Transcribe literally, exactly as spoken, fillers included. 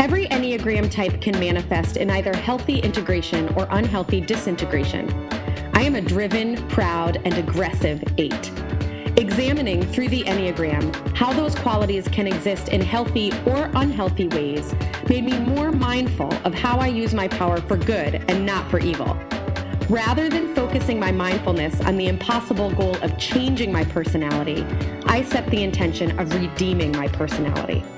Every Enneagram type can manifest in either healthy integration or unhealthy disintegration. I am a driven, proud, and aggressive eight. Examining through the Enneagram how those qualities can exist in healthy or unhealthy ways made me more mindful of how I use my power for good and not for evil. Rather than focusing my mindfulness on the impossible goal of changing my personality, I set the intention of redeeming my personality.